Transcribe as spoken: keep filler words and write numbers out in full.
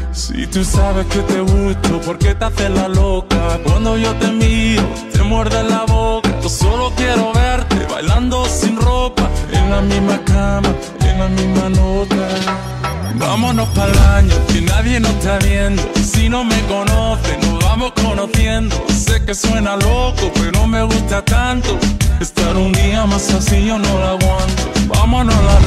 Si tú sabes que te gusto, ¿por qué te haces la loca? Cuando yo te miro, te muerde la boca. Yo solo quiero verte bailando sin ropa, en la misma cama, en la misma nota. Vámonos pa'l baño, que nadie nos está viendo. Si no me conoce, nos vamos conociendo. Sé que suena loco, pero me gusta tanto. Estar un día más así yo no lo aguanto. Vámonos a la